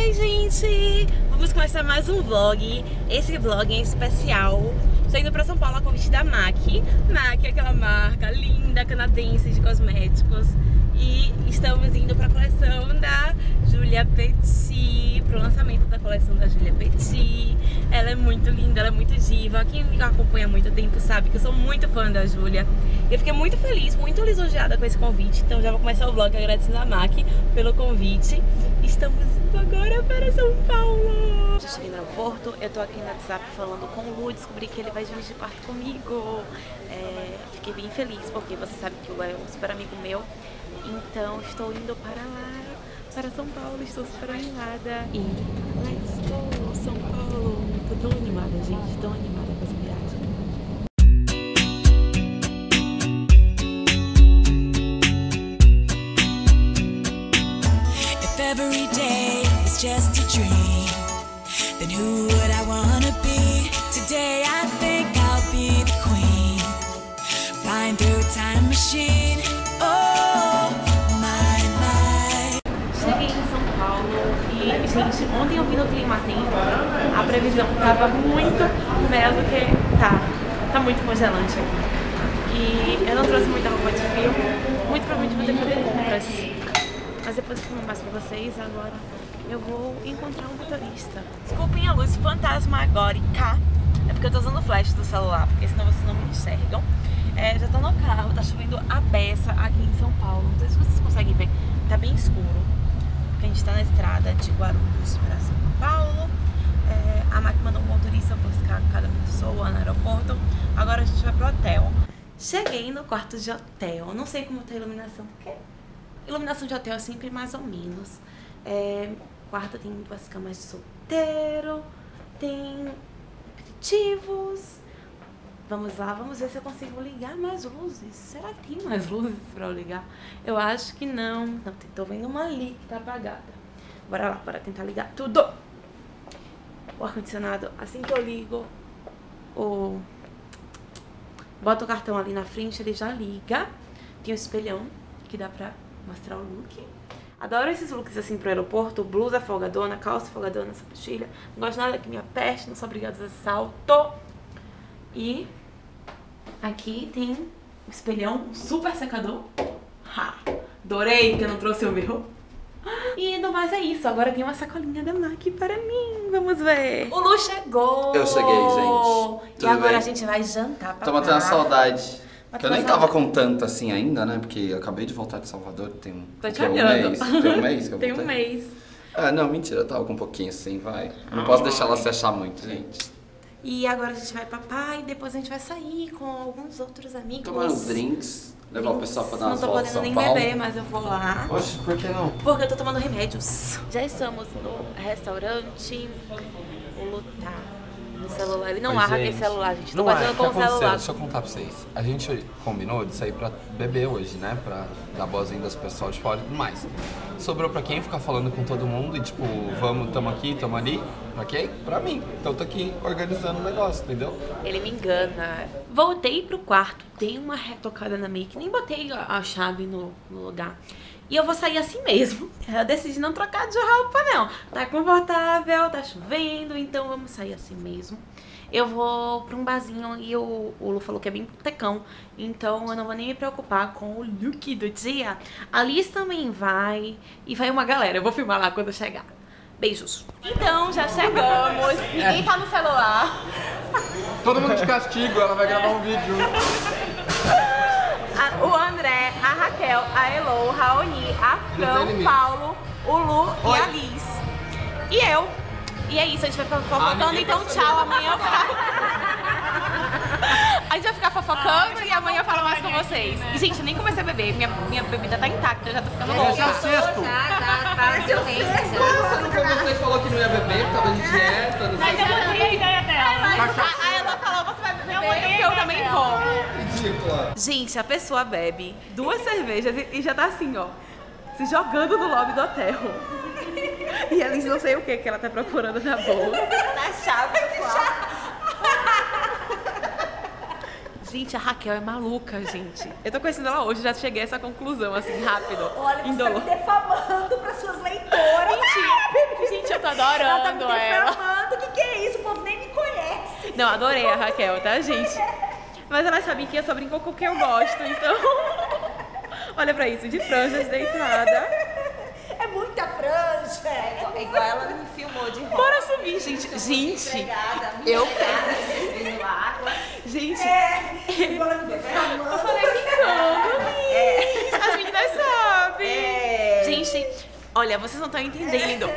Oi, gente! Vamos começar mais um vlog. Esse vlog é especial. Estou indo pra São Paulo a convite da MAC. MAC é aquela marca linda canadense de cosméticos. E estamos indo pra coleção da Julia Petit, pro lançamento da coleção da Julia Petit. Ela é muito linda, ela é muito diva. Quem me acompanha há muito tempo sabe que eu sou muito fã da Julia. Eu fiquei muito feliz, muito lisonjeada com esse convite. Então já vou começar o vlog agradecendo a MAC pelo convite. Estamos indo agora para São Paulo. Já cheguei no aeroporto, eu tô aqui no WhatsApp falando com o Lu, descobri que ele vai dividir quarto comigo. Fiquei bem feliz porque você sabe que o Lu é um super amigo meu. Então estou indo para lá, para São Paulo, estou super animada. E let's go, São Paulo! Tô tão animada, gente, tão animada com essa viagem. If every day is just a dream, then who would I wanna be? Today I think I'll be the queen, flying through a time machine. Oh, my, my. Cheguei em São Paulo e, gente, ontem eu vi no Clima Tempo, a previsão tava muito melhor do que tá muito congelante aqui. E eu não trouxe muita roupa de frio, muito provavelmente vou ter que fazer compras. Mas depois eu filmo mais pra vocês, agora eu vou encontrar um motorista. Desculpem a luz fantasmagórica, é porque eu tô usando o flash do celular, porque senão vocês não me enxergam. Já tô no carro, tá chovendo a beça aqui em São Paulo. Não sei se vocês conseguem ver, tá bem escuro. Porque a gente tá na estrada de Guarulhos pra São Paulo. A MAC mandou um motorista buscar cada pessoa no aeroporto. Agora a gente vai pro hotel. Cheguei no quarto de hotel. Não sei como tá a iluminação, porque iluminação de hotel é sempre mais ou menos. Quarto tem 2 camas de solteiro, tem aperitivos. Vamos lá, vamos ver se eu consigo ligar mais luzes. Será que tem mais luzes pra eu ligar? Eu acho que não. Não, tô vendo uma ali que tá apagada. Bora lá, bora tentar ligar tudo. O ar-condicionado, assim que eu ligo, boto o cartão ali na frente, ele já liga. Tem um espelhão que dá pra mostrar o look. Adoro esses looks assim pro aeroporto. Blusa folgadona, calça folgadona, sapatilha. Não gosto nada que me aperte, não sou obrigada a usar salto. E aqui tem um espelhão, um super secador. Adorei que eu não trouxe o meu. E no mais é isso, agora tem uma sacolinha da MAC para mim, vamos ver. O Lu chegou! Eu cheguei, gente. E agora a gente vai jantar pra Tô matando a saudade. Que eu nem tava com tanto assim ainda, né? Porque eu acabei de voltar de Salvador, tem um mês. Tem um mês que eu voltei. Tem um mês. Não, mentira, eu tava com um pouquinho assim, vai. Não posso deixar ela se achar muito, gente. E agora a gente vai pra pai, depois a gente vai sair com alguns outros amigos. Tomar uns drinks, levar o pessoal pra dar umas voltas em São Paulo. Não tô podendo nem beber, mas eu vou lá. Oxe, por que não? Porque eu tô tomando remédios. Já estamos no restaurante. O Lu tá no celular. Ele não larga esse celular, gente. Tô fazendo com o celular. Deixa eu contar pra vocês. A gente combinou de sair pra beber hoje, né? Pra dar boas-vindas pro pessoal de fora e tudo mais. Sobrou pra quem ficar falando com todo mundo e tipo, vamos, tamo aqui, tamo ali. Pra quem? Pra mim. Então eu tô aqui organizando o negócio, entendeu? Ele me engana. Voltei pro quarto, dei uma retocada na make, nem botei a chave no lugar. E eu vou sair assim mesmo. Eu decidi não trocar de roupa, não. Tá confortável, tá chovendo, então vamos sair assim mesmo. Eu vou pra um barzinho e o Lu falou que é bem botecão. Então eu não vou nem me preocupar com o look do dia. A Liz também vai. E vai uma galera. Eu vou filmar lá quando eu chegar. Beijos. Então, já chegamos. Ninguém tá no celular. Todo mundo de castigo, ela vai gravar um vídeo. O André, a Raquel, a Elo, o Raoni, a Fran, o Paulo, o Lu e a Liz. E eu. E é isso, a gente vai ficar fofocando, então tchau, amanhã eu A gente vai ficar fofocando e amanhã eu falo mais com vocês. E gente, eu nem comecei a beber, minha bebida tá intacta, eu já tô ficando louca. Esse é o sexto. Esse é o sexto. Você não foi você que falou que não ia beber, que tava de dieta, não sei o Mas eu mudei a ideia dela. Aí ela falou, você vai beber, porque eu também vou. Ridícula. Gente, a pessoa bebe 2 cervejas e já tá assim, ó, se jogando no lobby do hotel. E eles não sei o que ela tá procurando na bolsa. Na chave do quarto. Gente, a Raquel é maluca, gente. Eu tô conhecendo ela hoje, já cheguei a essa conclusão, assim, rápido. Olha, você tá indolor. me defamando para suas leitoras. Mentira. Gente, eu tô adorando ela. O que é isso? O povo nem me conhece. Não, adorei a Raquel, tá, gente? Mas ela sabia que eu só brinco com o que eu gosto, então... Olha pra isso, de franjas deitada. É muita franja. É igual ela me filmou de roupa. Bora subir, gente. Gente, eu servindo água. Gente, Eu falei brincando. As meninas sabem. Gente, olha, vocês não estão entendendo.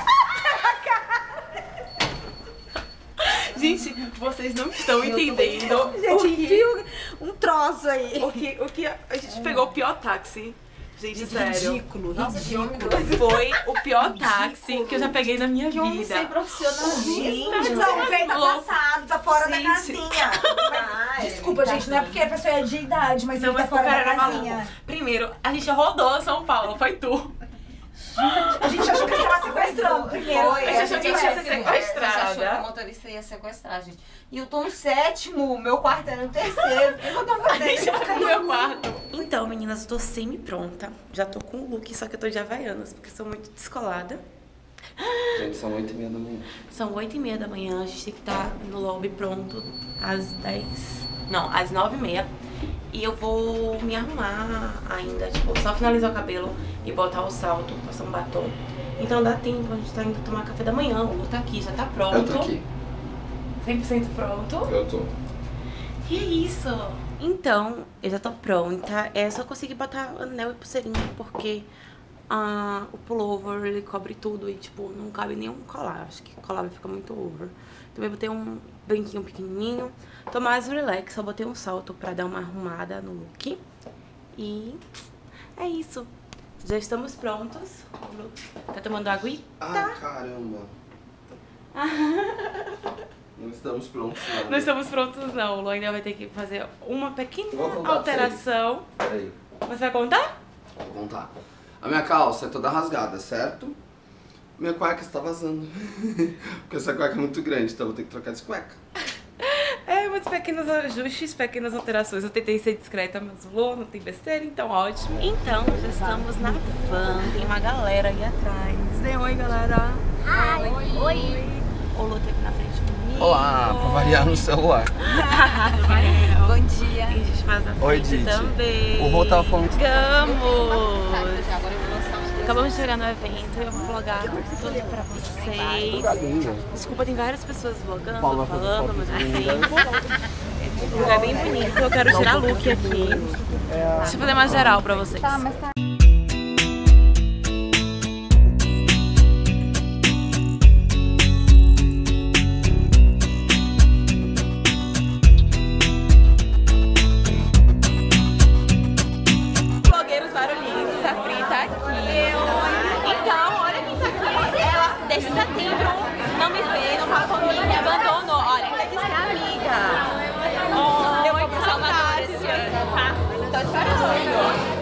Gente, vocês não estão entendendo. Gente, viu um troço aí. O que a gente pegou o pior táxi. Gente, sério. Ridículo. Foi o pior táxi que eu já peguei na minha vida. Sem profissionalismo. Gente, Não, vem tá louco. passado, tá fora da Gente. casinha. Desculpa, gente, não é porque a pessoa é de idade, mas Não, ele tá mas o fora cara da era casinha. maluco. Primeiro, a gente rodou São Paulo, foi tu. A gente achou que a gente tava sequestrando primeiro. A gente achou que a gente ia ser sequestrada. achou que o motorista ia sequestrar a gente. E eu tô no 7º, meu quarto era no 3º. O que eu tô A gente fazendo? foi no meu quarto. Então, meninas, eu tô semi-pronta. Já tô com o look, só que eu tô de Havaianas, porque sou muito descolada. Gente, são 8h30 da manhã. São 8h30 da manhã, a gente tem que estar no lobby pronto às 10. Não, às 9h30. E eu vou me arrumar ainda, tipo, só finalizar o cabelo e botar o salto, passar um batom. Então dá tempo, a gente tá indo tomar café da manhã, o Lu tá aqui, já tá pronto. Eu tô aqui. 100% pronto. Eu tô. E é isso. Então, eu já tô pronta. É só conseguir botar anel e pulseirinha, porque o pullover, ele cobre tudo e, tipo, não cabe nenhum colar. Acho que colar vai ficar muito over. Também botei um brinquinho pequenininho. Tô mais relax, só botei um salto pra dar uma arrumada no look. E é isso. Já estamos prontos. Tá tomando aguita? Ah, caramba. Não estamos prontos, não. Não estamos prontos, não. O Lu ainda vai ter que fazer uma pequena Vou contar alteração. Peraí, Você vai contar? vou contar. A minha calça é toda rasgada, certo? Minha cueca está vazando. Porque essa cueca é muito grande, então eu vou ter que trocar de cueca. É, muitos pequenos ajustes, pequenas alterações. Eu tentei ser discreta, mas Lu não tem besteira, então ótimo. Então, já estamos na van. Tem uma galera aí atrás. Dê oi, galera. Oi. O Lu tá aqui na frente comigo. Olá, pra variar no celular. Bom dia. Tem gente mais na Oi, frente Didi. também. O Rô tava falando que... Chegamos! Acabamos de chegar no evento e eu vou vlogar tudo pra vocês. Desculpa, tem várias pessoas vlogando, falando ao mesmo tempo. O lugar é bem bonito, eu quero tirar look aqui. Deixa eu fazer mais geral pra vocês. Blogueiros barulhentos, a Pri tá aqui. Então, olha quem tá aqui. Ela, desde setembro, não me vê, não fala comigo, me abandonou. Olha, ela disse que é amiga. Oh, eu vou pro Salvador esse ano, tá? Tô esperando.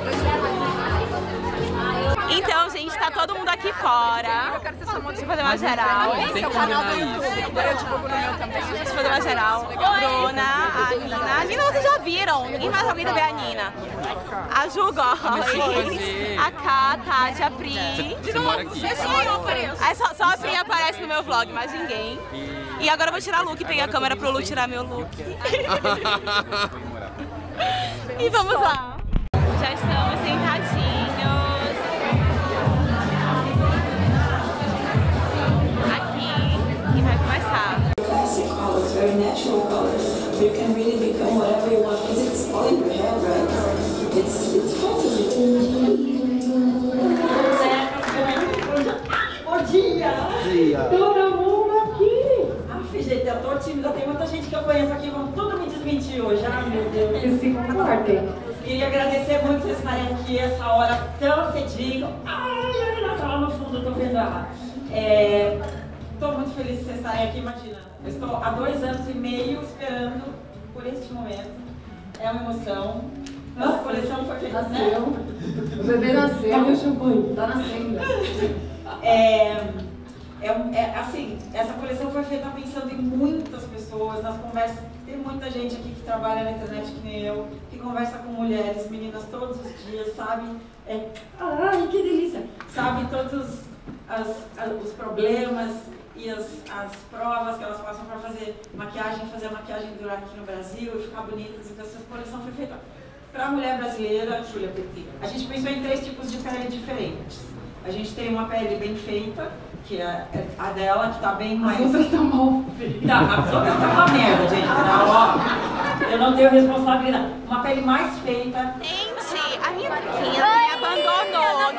Então, gente, tá todo mundo aqui fora. Deixa eu fazer uma geral. Esse é o canal do YouTube. Eu divulgo no meu também. Deixa eu fazer uma geral. Bruna, a Nina. A Nina vocês já viram. Ninguém mais alguém ver a Nina. A Ju Góes, a Ká, a Tati, a Pri. Você mora aqui? Aí só a Pri aparece no meu vlog, mais ninguém. E agora eu vou tirar look, peguei a câmera pro Lu tirar meu look. E vamos lá. Já estamos sentadinhos. Aqui. E vai começar. Classic colors, very natural colors. You can really become whatever you want because it's all in your head, right? It's positive. Bom dia! Todo mundo aqui! Ah, gente, eu tô tímida, tem muita gente que eu conheço aqui, vão tudo me desmentir hoje. Ah, meu Deus. Que se comportem. Queria agradecer muito vocês estarem aqui essa hora tão cedinho. Ai, ela tá lá no fundo, tô vendo ela. Tô muito feliz de vocês estarem aqui, imagina. Eu estou há 2 anos e meio esperando por este momento. É uma emoção. Nossa coleção foi feita. Nasceu. O bebê nasceu. Cadê o champanhe? Tá nascendo. Assim, essa coleção foi feita pensando em muitas pessoas, nas conversas. Tem muita gente aqui que trabalha na internet que nem eu, que conversa com mulheres, meninas todos os dias, sabe? Ai, que delícia! Sabe, todos os problemas e as provas que elas passam para fazer a maquiagem durar aqui no Brasil e ficar bonitas. Então essa coleção foi feita para a mulher brasileira. A gente pensou em 3 tipos de pele diferentes. A gente tem uma pele bem feita, que é a dela, que tá bem mais... As outras estão mal feitas. As outras estão uma merda, gente. Ó, eu não tenho responsabilidade. Uma pele mais feita. Gente, a minha pequena me abandonou.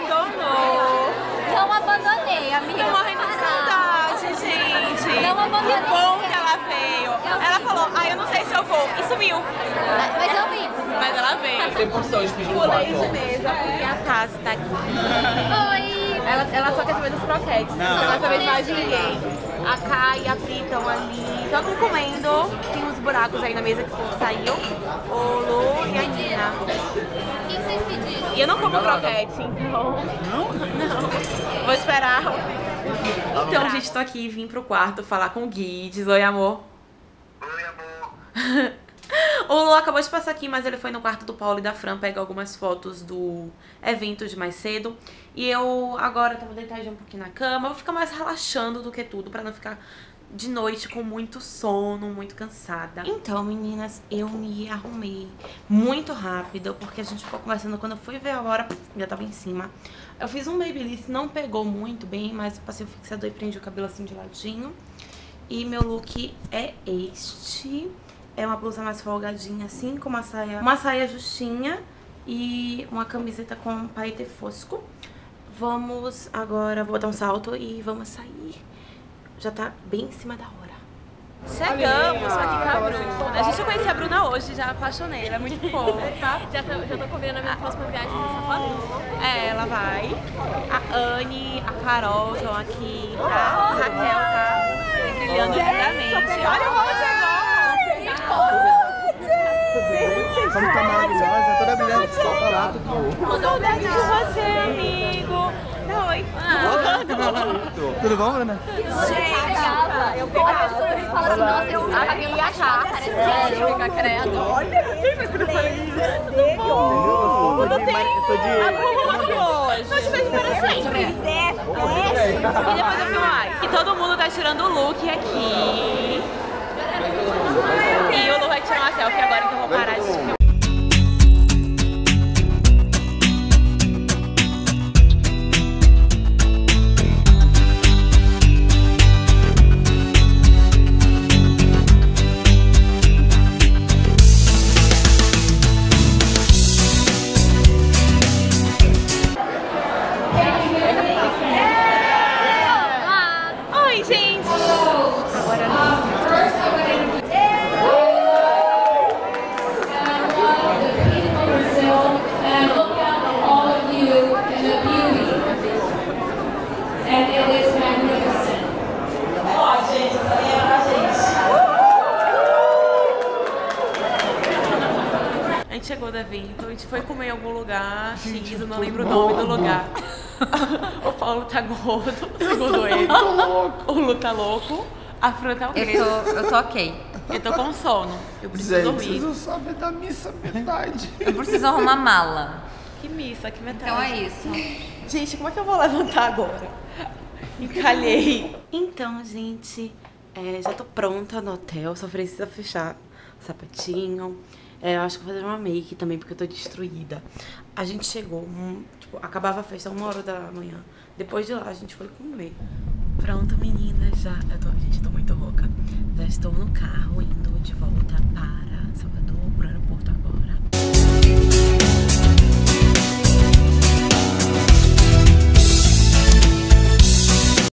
Não abandonei, amiga. Tô morrendo de saudade, gente. Não abandonei. Que bom que ela veio. Ela falou, eu não sei se eu vou. E sumiu. Mas eu vi. Mas ela veio. Tem porção de pedir um Pulei de quarto. mesa porque a Tassi tá aqui. Oi. Ela só quer saber dos croquetes. Não quer saber de mais de ninguém. A Kai e a Pri estão ali. Estão comendo. Tem uns buracos aí na mesa que o povo saiu. O Lu e a Nina. O que vocês pediram? E eu não como croquete, então... Não? Vou esperar. Então, gente, tô aqui, vim pro quarto falar com o Gui. Diz oi, amor. Oi, amor. O Lu acabou de passar aqui, mas ele foi no quarto do Paulo e da Fran pegar algumas fotos do evento de mais cedo. E eu agora tava deitadinha um pouquinho na cama. Eu vou ficar mais relaxando do que tudo, pra não ficar de noite com muito sono, muito cansada. Então, meninas, eu me arrumei muito rápido, porque a gente ficou conversando. Quando eu fui ver a hora, já tava em cima. Eu fiz um babyliss, não pegou muito bem, mas eu passei o fixador e prendi o cabelo assim de ladinho. E meu look é este. É uma blusa mais folgadinha assim, com uma saia justinha e uma camiseta com paetê fosco. Vamos agora, vou botar um salto e vamos sair. Já tá bem em cima da hora. Chegamos aqui com a Bruna. A gente já conheci a Bruna hoje, já apaixonei, ela é muito fofa. Já tô combinando a minha próxima viagem no Salvador. Ela vai. A Anne, a Carol estão aqui, tá? A Raquel tá brilhando lindamente. Olha como chegou! Como tá maravilhosa, toda brilhante, só falar. Com saudade de você, amigo. Dá oi. Tudo bom, Bruna? Gente, eu pegava. Eles falam assim, nossa, eu usava cabelo cachorro, parece ficar credo. Olha isso, tudo bom? Tudo tem. Arrumou hoje. Não te vejo para sempre. E depois eu filmo mais. E todo mundo tá tirando o look aqui. E o Lu vai tirar uma selfie agora, então eu vou parar de filmar. Oi, gente! Agora a gente chegou do evento, a gente foi comer em algum lugar X, eu não lembro o nome do lugar. O Paulo tá gordo, segundo ele. O Lu tá louco. A Fran tá ok. Eu tô ok. Eu tô com sono. Eu preciso dormir. Vocês não sabem da missa metade. Eu preciso arrumar mala. Que missa, que metade. Então é isso. Gente, como é que eu vou levantar agora? Encalhei. Então, gente, já tô pronta no hotel. Só precisa fechar o sapatinho. Eu acho que vou fazer uma make também, porque eu tô destruída. A gente chegou, tipo, acabava a festa 1h da manhã. Depois de lá, a gente foi comer. Pronto, meninas, gente, eu tô muito louca. Já estou no carro, indo de volta para Salvador, pro